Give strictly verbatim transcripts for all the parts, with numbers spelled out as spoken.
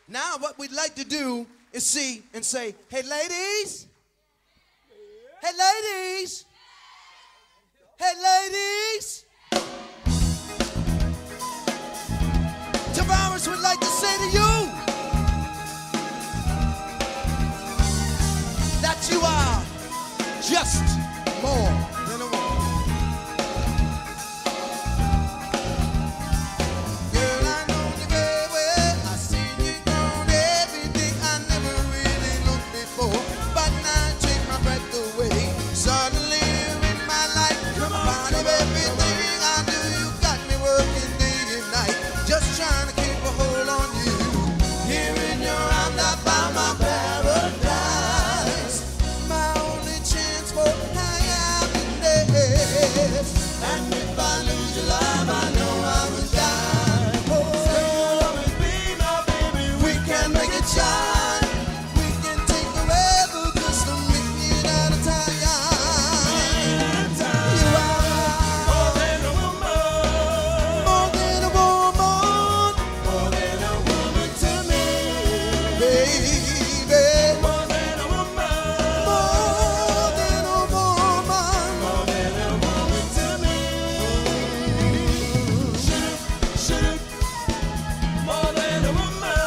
Now what we'd like to do is see and say, hey ladies, hey ladies, hey ladies. Tavares would like to say to you that you are just more than a woman. Girl, I know you very well. I seen you on everything I never really looked before. But now you take my breath away. Suddenly you're in my life. Come on, part of everything I do. You got me working day and night. Just trying to keep a hold on you. Here in your arms, I found my paradise. My only chance for happiness. And if I lose your love, I know I will die. Oh, always be my baby. We can make it shine. We can take forever just a minute at a time. You are more than a woman. More than a woman. More than a woman to me, baby. More than a woman. More than a woman. More than a woman to me. Shoot, shoot, more than a woman.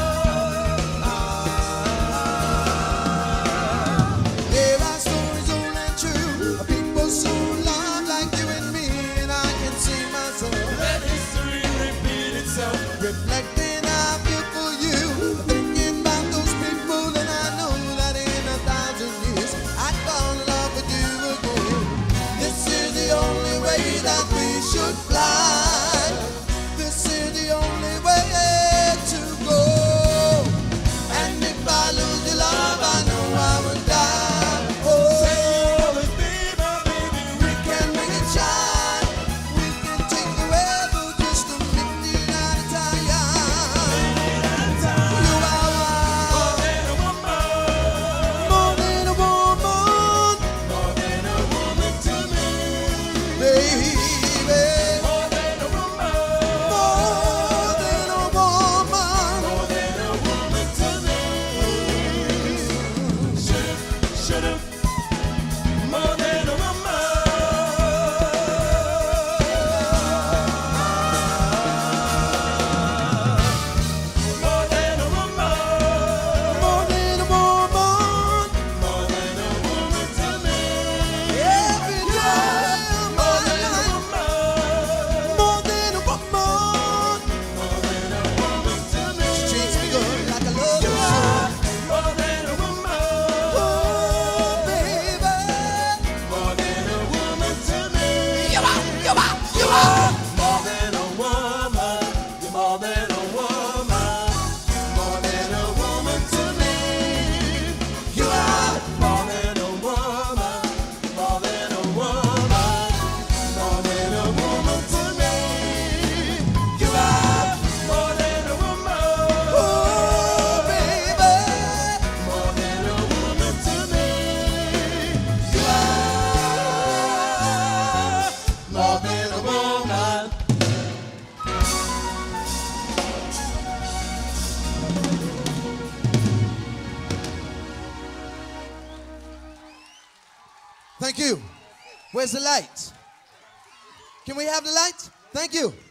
There are stories old and true of people so love like you and me, and I can see myself. Let history repeat itself, reflecting how I feel for you. Thinking about those people, and I know that in a thousand years I'd fall in love with you again. This is the only way that we should fly. This is the only way to go. And if I lose your love, I know I will die. Oh, always be my baby. We can make it shine. We can take forever just a minute at a time. You are more than a woman. More than a woman. More than a woman to me, baby. More than a woman. More than a woman. More than a woman to me. Should've, should've. More than a woman. More than a woman. More than a woman. More than a woman to me. Every day. More than a woman. More than a woman. More than a woman to me. She treats me good like a love should. More than a woman. Oh, baby. More than a woman to me. You are, you are, you are. More than a woman. You're more than a woman. More than a woman to me. You are more than a woman. More than a woman. More than a woman to me. You are more than a woman. Oh, baby. More than a woman to me. You are more than a woman. Thank you. Where's the light? Can we have the light? Thank you.